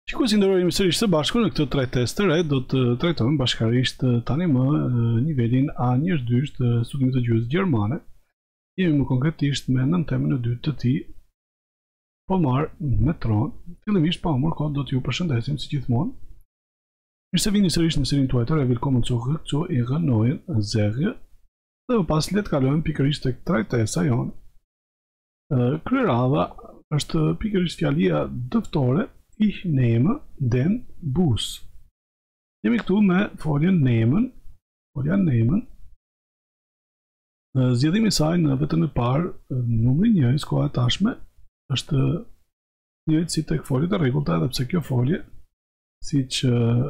Shikues, nderojmë sërish së bashku në këtë trajtesë të re, do të trajtojmë bashkërisht tani më nivelin A1-2 të studimit të gjuhës gjermane. Jemi më konkretisht me nëntemën e dytë të tij, po marr me tron. Fillimisht pa humbur kohë do t'ju përshëndesim si gjithmonë. Mirë se vini sërish në serinë tuaj të re, willkommen zurück zu ihrer neuen Serie. Dhe më pas le të kalojmë pikërisht tek trajtesa jonë. Kryeradha është pikërisht fjalia dëftore Ich nehme den Bus. Jemi këtu me foljen nehmen, folja nehmen. Zgjedhimi i saj në vetën e parë, numri 1, koha e tashme, është njëjtë si tek foljet e rregullta, edhe pse kjo folje, siç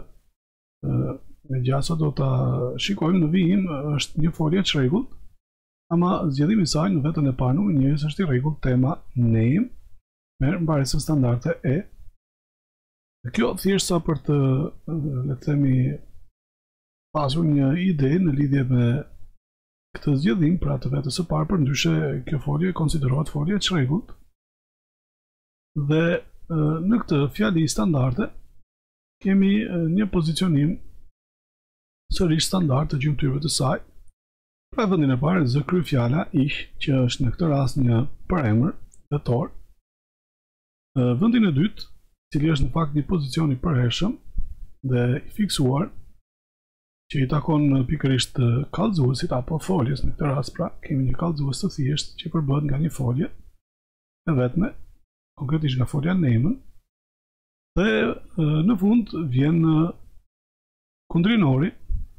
me gjasa do ta shikojmë në vijim, është një folje e çrregullt, ama zgjedhimi i saj në vetën e parë, numri 1, është i rregullt, tema nehmen, me mbaresën standarde e. Kjo thjesht sa për të, le të themi, pasur një ide në lidhje me këtë zgjedhim, pra të vetës së parë, përndryshe kjo folje konsiderohet folje e çrregullt. Dhe në këtë fjali standarde kemi një pozicionim sërish standard të gjymtyrëve të saj. Pra vendin e parë zë kryefjala ich, që është në këtë rast një përemër vetor. Vendin e dytë, cili është në fakt një pozicion i përhershëm dhe i fiksuar, që i takon pikërisht kallëzuesit apo foljes. Në këtë rast pra kemi një kallëzues të thjeshtë që përbëhet nga një folje e vetme, konkretisht nga folja nehmen, dhe në fund vjen kundrinori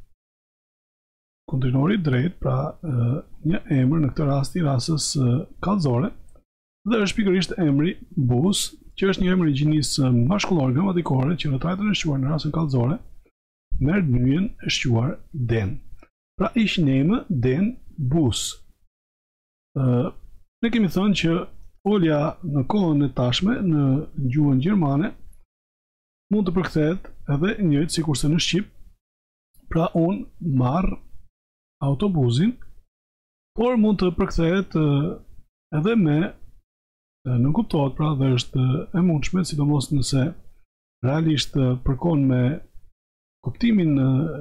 drejt, pra një emër, në këtë rast i rasës kallëzore, dhe është pikërisht emri Bus, që është një emër i gjinisë mashkullore gramatikore që në trajtën e shquar në rasën kallëzore merr nyjen e shquar den. Pra ich nehme den Bus. Ne kemi thënë që folja në kohën e tashme në gjuhën gjermane mund të përkthehet edhe njëjtë sikurse në shqip. Pra unë marr autobusin, por mund të përkthehet edhe me nuk kuptohet, pra dhe është e mundshme, sidomos nëse realisht përkon me kuptimin,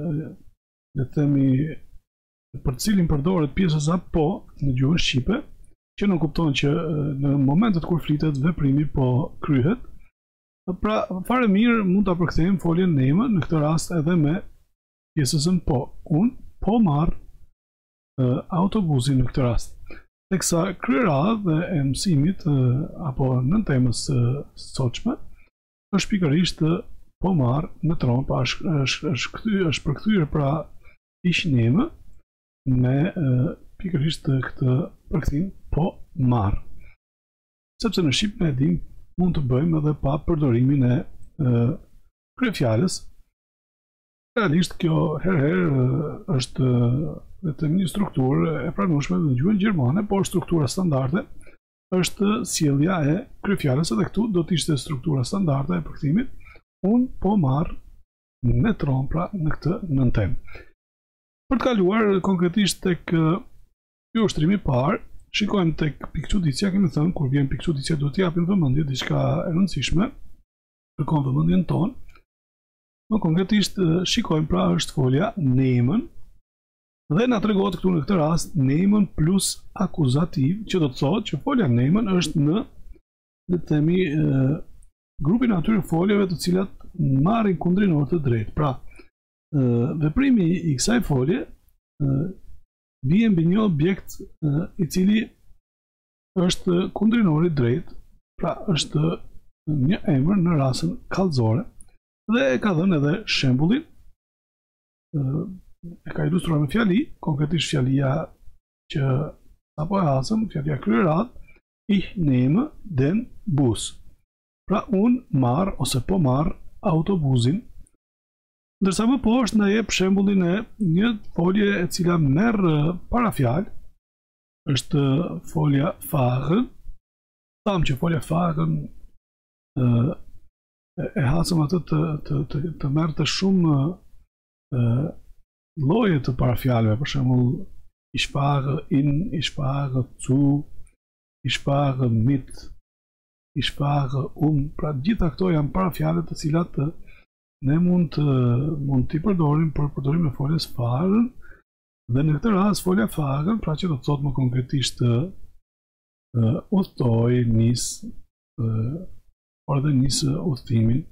le të themi, për cilin përdoret pjesës apo në gjuhën shqipe, që nuk kupton që në momentet kur flitet veprimi po kryhet. Pra fare mirë mund ta përkthejmë foljen nehmen në këtë rast edhe me pjesën po. Unë po marr autobusin në këtë rast. Teksa kryeradha e mësimit apo nëntemës sotshme është pikërisht po marr me tron, pa është përkthyer pra ich nehme me pikërisht këtë përkthim po marr. Sepse në shqip ne dim mund të bëjmë edhe pa përdorimin e kryefjalës. Realisht kjo herëherë është vetëm një strukturë e pranueshme në gjuhën gjermane, por struktura standarde është sjellja e kryefjalës, edhe këtu do të ishte struktura standarde e përkthimit unë po marr me tron, pra në këtë nëntem. Për të kaluar konkretisht tek ky ushtrimi i parë, shikojmë tek pikçudicja. Kemi thënë kur vjen pikçudicja duhet t'i japim vëmendje, diçka e rëndësishme, kërkon vëmendjen tonë. Më konkretisht shikojmë, pra është folja nehmen, dhe na tregohet këtu në këtë rast nehmen plus akuzativ, që do të thotë që folja nehmen është në, le të themi, grupin atyre foljeve të cilat marrin kundrinor të drejtë. Pra, veprimi i kësaj folje vjen mbi një objekt i cili është kundrinori drejt, pra është një emër në rasën kallëzore, dhe e ka dhënë edhe shembullin, e ka ilustruar me fjali, konkretisht fjalia që apo e hasëm, fjalia kryeradh, ich nehme den Bus. Pra unë marr ose po marr autobusin. Ndërsa më poshtë na jep shembullin e një folje e cila merr parafjalë, është folja fahren. Thamë që folja fahren e hasëm atë të merr të shumë lloje të parafjalëve, për shembull ich fahre in, ich fahre zu, ich fahre mit, ich fahre pra gjitha këto janë parafjalë të cilat ne mund t'i përdorim për përdorim e foljes fahren, dhe në këtë rast folja fahren, pra që do të thotë më konkretisht udhtoj, nis, ose nis udhtimin.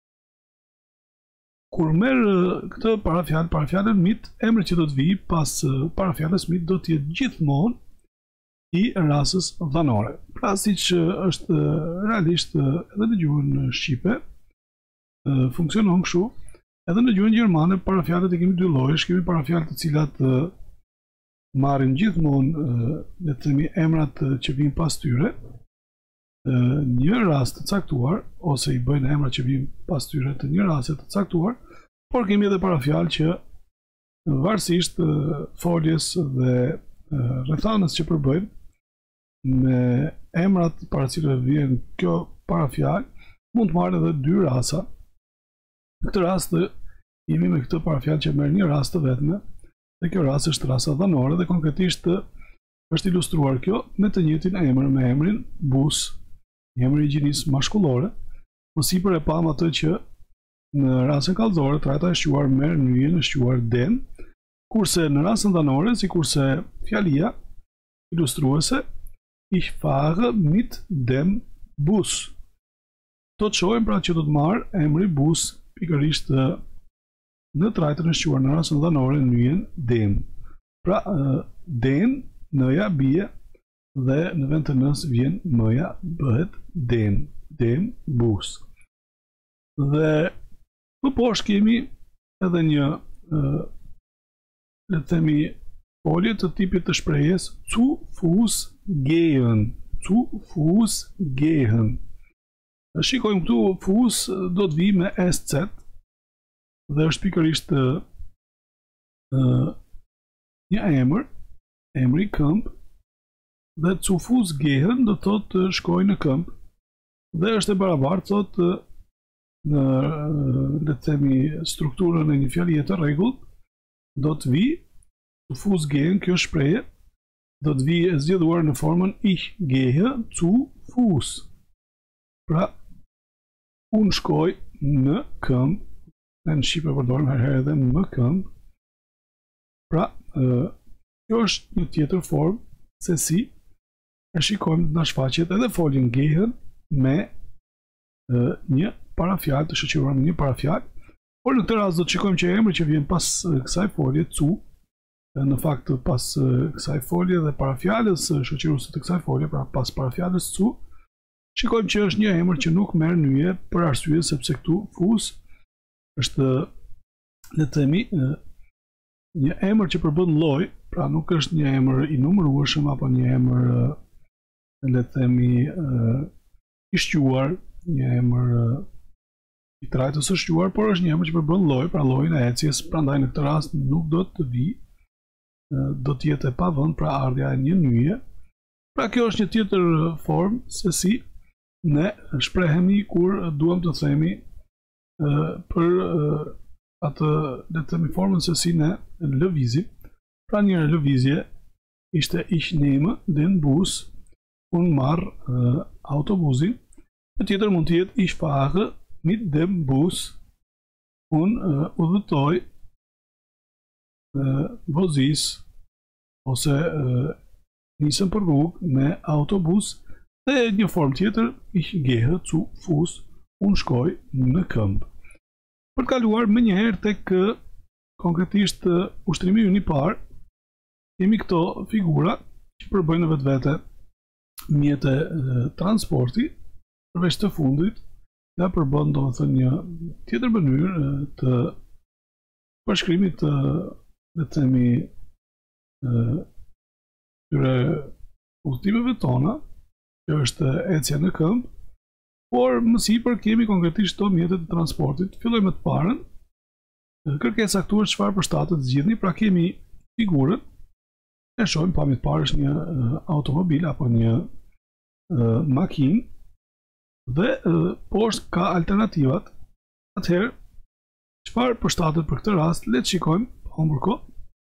Kur merr këtë parafjalën mit, emri që do të vijë pas parafjalës mit do të jetë gjithmonë i rastës dhanore. Pra siç është realisht edhe në gjuhën shqipe, funksionon kështu, edhe në gjuhën gjermane parafjalët e kemi dy llojesh, kemi parafjalë të cilat marrin gjithmonë le të themi emrat që vijnë pas tyre, një rast të caktuar, ose i bëjnë emrat që vijnë pas tyre të një rasti të caktuar, por kemi edhe parafjalë që varësisht foljes dhe rrethanës që përbëjnë me emrat para cilëve vjen kjo parafjalë, mund të marrë edhe dy rasa. Në këtë rast jemi me këtë parafjalë që merr një rast të vetme, dhe kjo rast është rasa dhanore dhe konkretisht është ilustruar kjo me të njëjtin emër, me emrin bus, një emër i gjinisë mashkullore. Më sipër e pam atë që në rastën kallëzore trajta e shquar merr nyjen e shquar den, kurse në rastën dhanore, sikurse fjalia ilustruese ich fahre mit dem Bus. Do të shohim pra që do të marr emri bus pikërisht në trajtën e shquar në rastën dhanore nyjen den. Pra den n-ja bie dhe në vend të n-s vjen m-ja, bëhet den, dem bus. Dhe më poshtë kemi edhe një le të themi folje të tipit të shprehjes zu Fuß gehen, zu Fuß gehen. Shikojmë këtu Fuß do të vijë me SZ dhe është pikërisht një emër, emri këmbë, dhe zu Fuß gehen do të thotë shkoj në këmbë, dhe është e barabartë thotë në le të themi strukturën e një fjalie të rregullt, do të vijë zu Fuß gehen, kjo shprehje do të vijë e zgjedhuar në formën ich gehe zu Fuß. Pra unë shkoj në këmbë, ne në shqipe përdorim herëherë edhe më këmbë. Pra kjo është një tjetër formë se si e shikojmë na shfaqet edhe foljen gehen me një parafjalë të shoqëruar me një parafjalë, por në këtë rast do të shikojmë që emri që vjen pas kësaj folje zu, në fakt pas kësaj folje dhe parafjalës shoqëruese të kësaj folje, pra pas parafjalës zu, shikojmë që është një emër që nuk merr nyje për arsye sepse këtu Fuß është le të themi një emër që përbën lloj, pra nuk është një emër i numërueshëm apo një emër le të themi i shquar, një emër i trajtës së shquar, por është një emër që përbën lloj, pra llojin e ecjes, prandaj në këtë rast nuk do të vijë, do të jetë e pavënd, pra ardhja e një nyje. Pra kjo është një tjetër formë se si ne shprehemi kur duam të themi për atë le të themi formën se si ne lëvizim. Pra një lëvizje ishte ich nehme den Bus, unë marr autobusin. Në tjetër mund të jetë ich fahre mit dem Bus, unë udhëtoj vozis ose nisëm për rrugë me autobus, dhe një formë tjetër ich gehe zu Fuß, unë shkoj në këmbë. Për të kaluar më njëherë tek konkretisht ushtrimi i parë, kemi këto figura që përbëjnë në vetvete mjete transporti, përveç të fundit, dhe përbën domethënë një tjetër mënyrë të përshkrimit të le të themi këtyre udhëtimeve tona, që është ecja në këmbë, por më sipër kemi konkretisht këto mjete të transportit. Fillojmë me të parën. Kërkesa këtu është çfarë përshtatet zgjidhni, pra kemi figurën, e shohim pamje të parë është një automobil apo një makinë, dhe poshtë ka alternativat. Atëherë, çfarë përshtatet për këtë rast? Le të shikojmë, humbur kohë.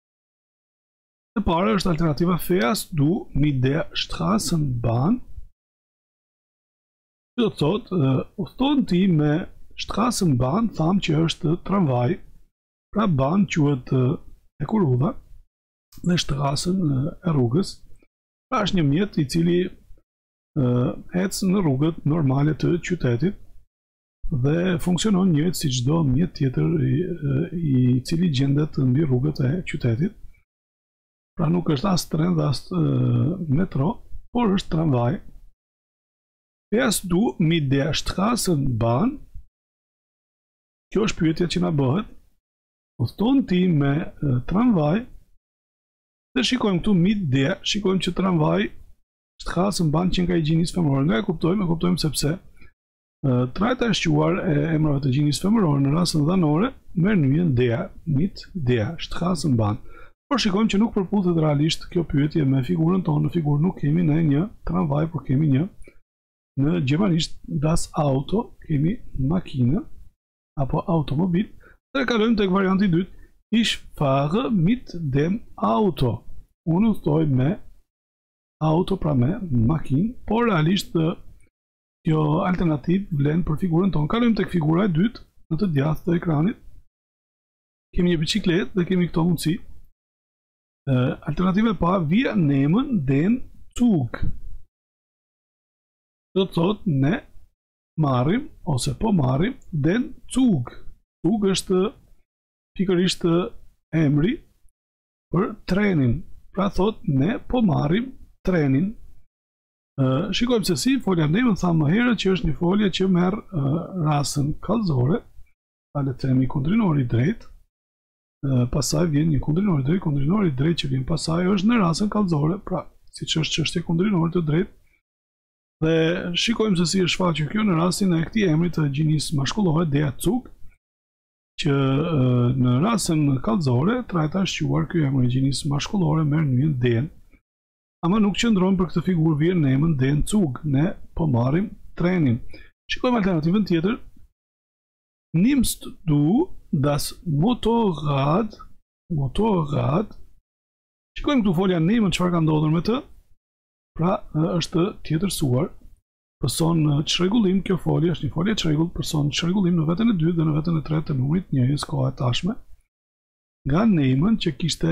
E para është alternativa fährst du mit der Straßenbahn Do të thotë, udhton ti me Straßenbahn, thamë që është tramvaj, pra ban quhet e kurudha dhe Straßen e rrugës, pra është një mjet i cili ecë në rrugët normale të qytetit dhe funksionon njëjtë si çdo mjet tjetër i cili gjendet mbi rrugët e qytetit. Pra nuk është as tren dhe as metro, por është tramvaj. Fährst du mit der Straßenbahn? Kjo është pyetja që na bëhet. Udhton ti me tramvaj? Dhe shikojmë këtu mit der, shikojmë që tramvaj, Straßenbahn që nga i gjinisë femërore. Nga e kuptojmë sepse trajta e shquar e emrave të gjinisë femërore në rastin dhanore merr nyjen der, mit der Straßenbahn. Por shikojmë që nuk përputhet realisht kjo pyetje me figurën tonë. Në figurë nuk kemi ne një tramvaj, por kemi një, në gjermanisht das Auto, kemi makinë apo automobil. Dhe kalojmë tek varianti i dytë. Ich fahre mit dem Auto. Unë udhtoj me auto, pra me makinë, por realisht kjo alternativë vlen për figurën tonë. Kalojmë tek figura e dytë, në të djathtë të ekranit. Kemi një bicikletë dhe kemi këto mundësi. Alternativa e parë, wir nehmen den Zug. Do të thotë ne marrim ose po marrim den Zug. Zug është pikërisht emri për trenin. Pra thotë ne po marrim trenin. Shikojmë se si folja nehmen thamë më herët që është një folje që merr rasën kallëzore, le të themi kundrinori i drejtë. Pastaj vjen një kundrinori i drejtë që vjen pasaj është në rasën kallëzore, pra siç është çështja kundrinorit të drejtë. Dhe shikojmë se si është shfaqur kjo në rastin e këtij emri të gjinisë mashkullore der Zug, që në rasën kallëzore trajta është quar ky emër i gjinisë mashkullore merr nyjen den. Ama nuk qëndron për këtë figurë wir nehmen den Zug, ne po marrim trenin. Shikojmë alternativën tjetër. Nimmst du das Motorrad? Shikojmë këtu folja nehmen, çfarë ka ndodhur me të? Pra është tjetërsuar, person çrregullim, kjo folje është një folje çrregull, person çrregullim në veten e dytë dhe në veten e tretë të numrit 1 koha e tashme. Nga nehmen që kishte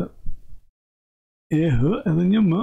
EH edhe një M,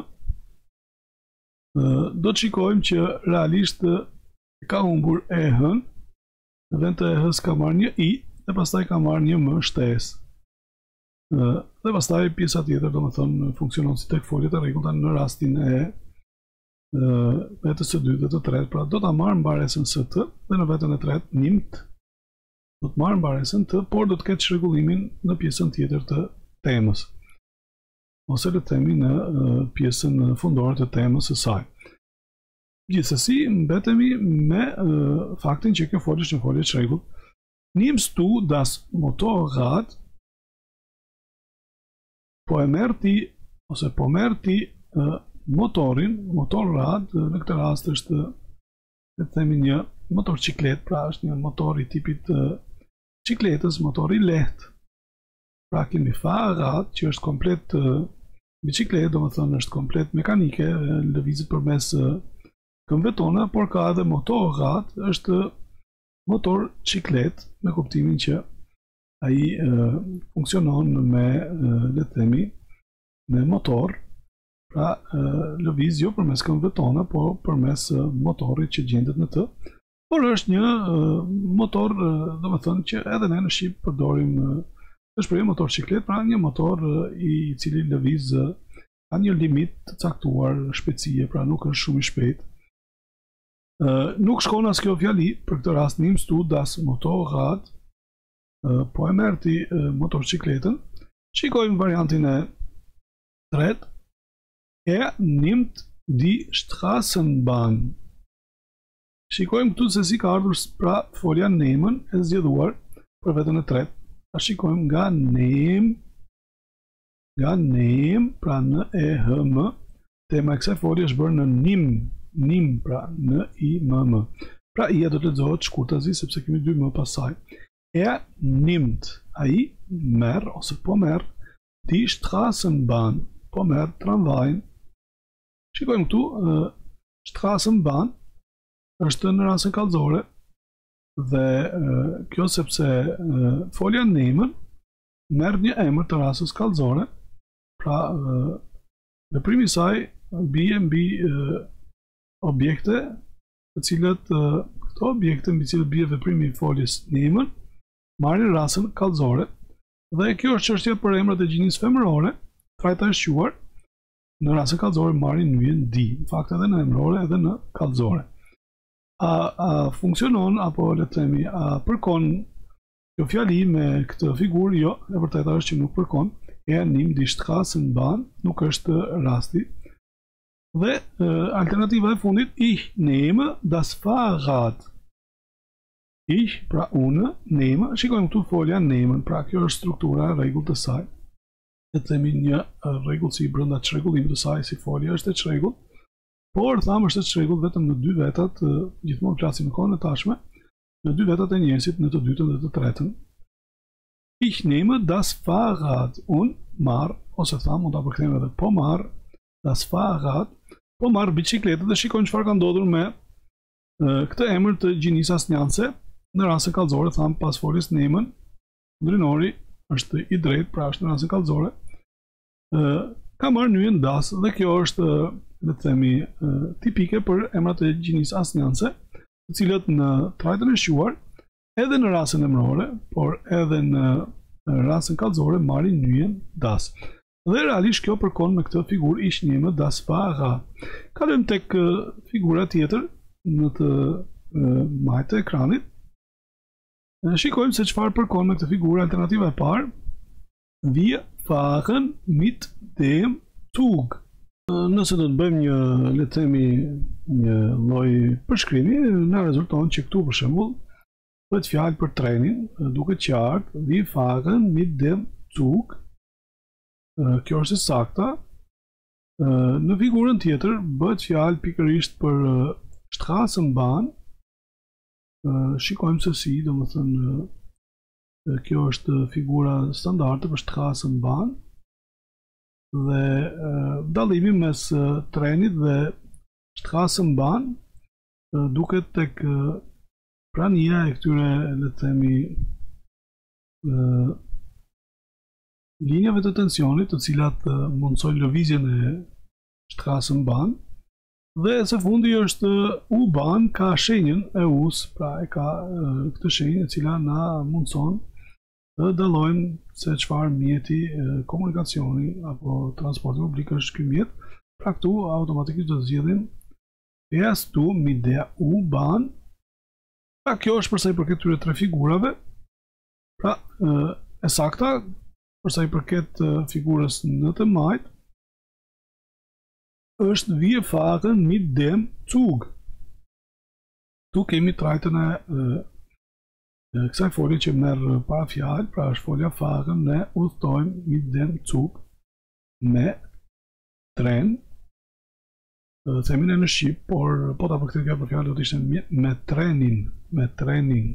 do të shikojmë që realisht ka humbur EH-n, në vend të EH-s ka marrë një I dhe pastaj ka marrë një M shtesë. Dhe pastaj pjesa tjetër domethënë funksionon si tek foljet e rregullta në rastin e vetës së dytë dhe të tretë, pra do ta marr mbaresën së T dhe në veten e tretë nimmt do të marr mbaresën T, por do të ketë çrregullimin në pjesën tjetër të temës. Ose le të themi në pjesën fundore të temës së saj. Gjithsesi mbetemi me faktin që kjo folje është një folje çrregull. Nimmst du das Motorrad? Po e merr ti ose po merr ti motorin, motorrad, në këtë rast është le të themi një motorciklet, pra është një motor i tipit cikletës, motor i lehtë. Pra kemi Fahrrad që është komplet bicikletë, domethënë është komplet mekanike, lëvizet përmes këmbëve tona, por ka edhe Motorrad, është motor ciklet me kuptimin që ai funksionon me le të themi me motor, pra lëviz jo përmes këmbëve tona, por përmes motorit që gjendet në të. Por është një motor, domethënë që edhe ne në Shqip përdorim është për një motor ciklet, pra një motor i cili lëviz ka një limit të caktuar shpejtësie, pra nuk është shumë i shpejt. Nuk shkon as kjo fjali për këtë rast. Nimmst du das Motorrad? Po e merr ti motorcikletën. Shikojmë variantin e tretë. Nimmt die Straßenbahn. Shikojmë këtu se si ka ardhur pra folja nehmen e zgjedhuar për veten e tretë. Ta shikojmë nga nehm, pra në EHM. Tema e kësaj folje është bërë në nim, pra në IMM. Pra i do të lexohet shkurtazi sepse kemi dy më pasaj. Nimmt, ai merr ose po merr die Straßenbahn, po merr tramvajin. Shikojmë këtu Straßenbahn është në rastin kallëzore dhe kjo sepse folja nemën merr një emër të rastës kallëzore, pra veprimi i saj bie mbi objekte, të cilët këto objekte mbi cilët bie veprimi i foljes nemën marrin rastën kallëzore, dhe kjo është çështja për emrat e gjinisë femërore, trajta e shquar në rastën kallëzore marrin nyjen di, në fakt edhe në emërore edhe në kallëzore. A funksionon apo le të themi a përkon kjo fjali me këtë figurë? Jo, e vërteta është që nuk përkon. E nim di Straßen Bahn nuk është rasti. Dhe alternativa e fundit, ich nehme das Fahrrad. Ich, pra unë, nehme, shikojmë këtu folja nehmen, pra kjo është struktura e rregullt të saj. Le të themi një rregullsi brenda çrregullimit të saj si folja është e çrregullt. Por thamë është e çrregullt vetëm në dy vetat, gjithmonë flasim në kohën e tashme, në dy vetat e njerëzit, në të dytën dhe të tretën. Ich nehme das Fahrrad, unë marr, ose thamë mund ta përkthejmë edhe po marr das Fahrrad, po marr biçikletën dhe shikojmë çfarë ka ndodhur me këtë emër të gjinisë asnjanse. Në rastin kallëzore thamë pas foljes nehmen, ndrinori është i drejtë, pra është në rastin kallëzore. Ka marrë nyjen das dhe kjo është le të themi tipike për emrat e gjinisë asnjanse, të cilët në trajtën e shquar edhe në rastin emërore, por edhe në rastin kallëzore marrin nyjen das. Dhe realisht kjo përkon me këtë figurë ich nehme das Fahrrad. Kalojmë tek figura tjetër në të majtë të ekranit. Shikojmë se çfarë përkon me këtë figurë. Alternativa e parë, wir fahren mit dem Zug. Nëse do të bëjmë një, le të themi, një lloj përshkrimi, na rezulton që këtu për shembull bëhet fjalë për trenin, duket qartë, wir fahren mit dem Zug. Kjo është e sakta. Në figurën tjetër bëhet fjalë pikërisht për Straßenbahn. Shikojmë se si, domethënë kjo është figura standarde për Straßenbahn dhe dallimi mes trenit dhe Straßenbahn duket tek prania e këtyre, le të themi, linjave të tensionit, të cilat mundsojnë lëvizjen e Straßenbahn. Dhe së fundi është U-Bahn, ka shenjën e U-s, pra e ka këtë shenjë e cila na mundson të dallojmë se çfarë mjeti komunikacioni apo transporti publik është ky mjet. Pra këtu automatikisht do të zgjedhim fährst du mit der U-Bahn. Pra kjo është për sa i përket këtyre tre figurave. Pra e sakta për sa i përket figurës në të majtë është wir fahren mit dem Zug. Tu kemi trajtën e kësaj folje që merr para fjalë, pra është folja fahren, ne udhtojmë mit dem Zug me tren. Themi në shqip, por po ta përkthej kjo për fjalë do të ishte me trenin.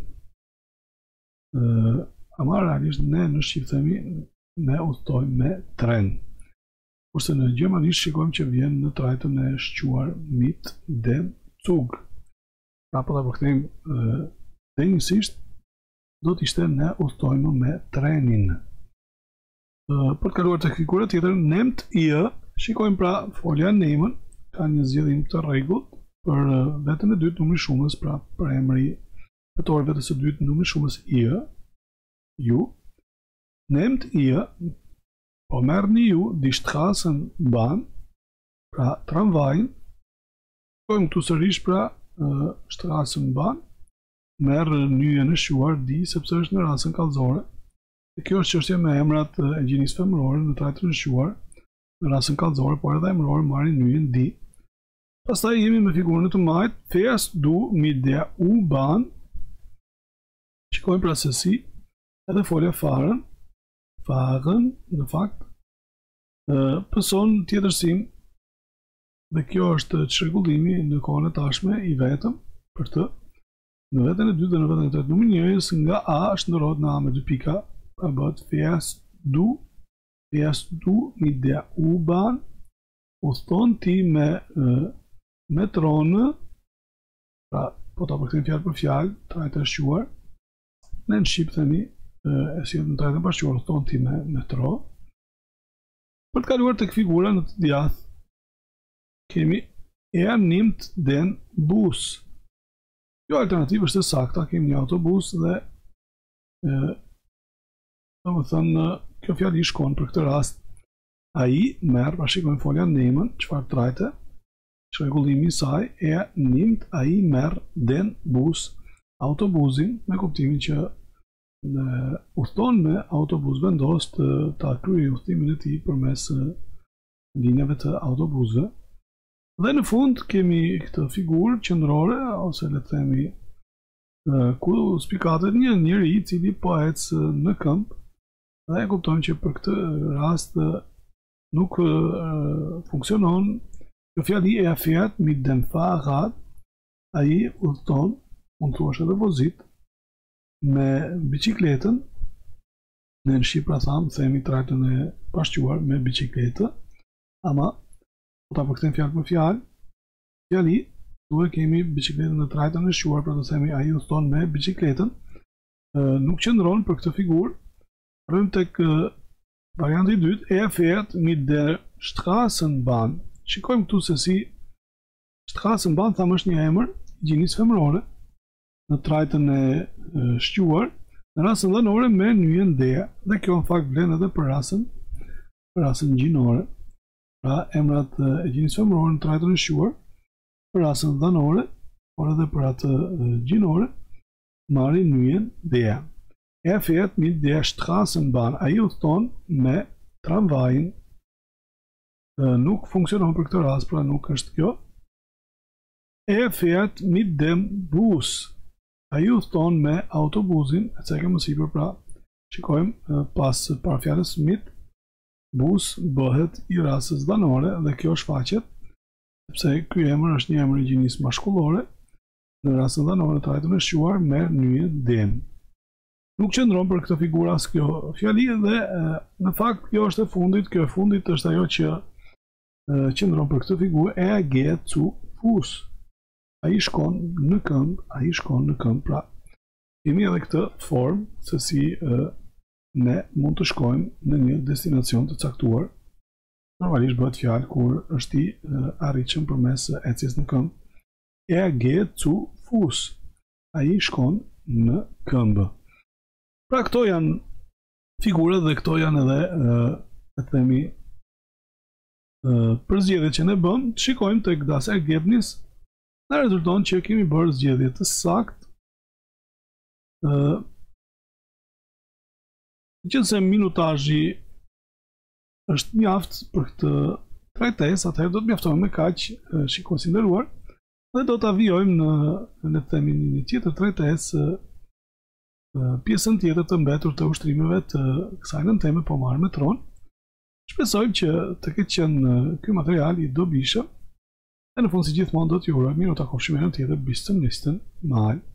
Ama realisht ne në shqip themi ne udhtojmë me tren. Kurse në gjermanisht shikojmë që vjen në trajtën e shquar mit dem Zug. Pra po ta përkthejmë tenjësisht, do të ishte ne udhtojmë me trenin. Për të kaluar tek figura tjetër, nehmt ihr, shikojmë pra folja nehmen ka një zgjedhim të rregullt për vetën e dytë numri shumës, pra për emri tetor vetës së dytë numri shumës ihr, ju. Nehmt ihr, po merrni ju die Straßenbahn, pra tramvajin. Shikojmë këtu sërish pra Straßenbahn, merr nyjen e shquar di sepse është në rastin kallëzore. Kjo është çështja me emrat e gjinisë femërore në trajtën e shquar, në rastin kallëzore, por edhe emërore marrin nyjen di. Pastaj jemi me figurën e të majtë, fährst du mit der U-Bahn. Shikojmë pra se si edhe folja fahren, në fakt, pëson tjetërsim, dhe kjo është çrregullimi në kohën e tashme i vetëm për të. Në vetën e dytë dhe në vetën e tretë numri njëjës nga A shndërrohet në A me dy pika, pra bëhet fährst du mit der U-Bahn, udhton ti me metronë, Pra, po ta përkthejmë fjalë për fjalë, trajta e shquar. Ne në shqip themi, e si në trajtën bashkëquar thon ti me metro. Për të kaluar tek figura në të djathtë, kemi er nimmt den bus. Kjo alternativë është e sakta, kemi një autobus dhe domethënë kjo fjali shkon për këtë rast. Ai merr, pra shikojmë folja nemen, çfarë trajte, shregullimi i saj, nimmt ai merr den bus, autobusin, me kuptimin që udhton me autobus vendos ta kryejë udhtimin e tij përmes linjave të autobusëve. Dhe në fund kemi këtë figurë qendrore, ose le të themi ku spikatet një njeri i cili po ecë në këmbë, dhe e kuptojmë që për këtë rast nuk funksionon kjo fjali e afert mit dem Fahrrad, ai udhton, mund thuash edhe vozit, me bicikletën. Ne në Shqipëra themi trajtën e bashkëquar me bicikletë, ama po ta përkthejmë fjalë për fjalë, fjali duhet kemi bicikletën në trajtën e shquar, pra të themi ai udhton me bicikletën, nuk qëndron për këtë figurë. Rrim tek varianti i dytë, fährt mit der Straßenbahn. Shikojmë këtu se si Straßenbahn thamë është një emër gjinisë femërore në trajtën e shquar, në rastën dhanore me nyjen der, dhe kjo në fakt vlen edhe për rastën gjinore. Pra emrat e gjinisë femërore në trajtën e shquar, për rastën dhanore, por edhe për atë gjinore, marrin nyjen der. Fährt mit der Straßenbahn. Ai udhton me tramvajin. Nuk funksionon për këtë rast, pra nuk është kjo. Fährt mit dem Bus. Ai udhton me autobusin, e cekëm më sipër, pra shikojmë pas parafjalës mit, bus bëhet i rastës dhanore dhe kjo shfaqet, sepse ky emër është një emër i gjinisë maskullore, në rastën dhanore trajtën e shquar merr nyjen den. Nuk qëndron për këtë figurë as kjo fjali dhe në fakt kjo është e fundit, kjo e fundit është ajo që qëndron për këtë figurë, geht zu Fuß. Ai shkon në këmbë, pra kemi edhe këtë formë se si ne mund të shkojmë në një destinacion të caktuar. Normalisht bëhet fjalë kur është i arritshëm përmes ecjes në këmbë. Geht zu Fuß. Ai shkon në këmbë. Pra këto janë figurët dhe këto janë edhe, e themi, përzgjedhjet që ne bëm. Shikojmë tek das Ergebnis, na rezulton që kemi bërë zgjedhje të saktë. Nëse minutazhi është mjaft për këtë trajtesë, atëherë do të mjaftojmë me kaq, shikues i nderuar, dhe do ta vijojmë në, le të themi, një tjetër trajtesë, pjesën tjetër të mbetur të ushtrimeve të kësaj nënteme, po marrë metron. Shpresojmë që të ketë qenë ky material i dobishëm. E në fund si gjithmonë do t'ju uroj mirë, u takojmë në tjetër bis zum nächsten Mal.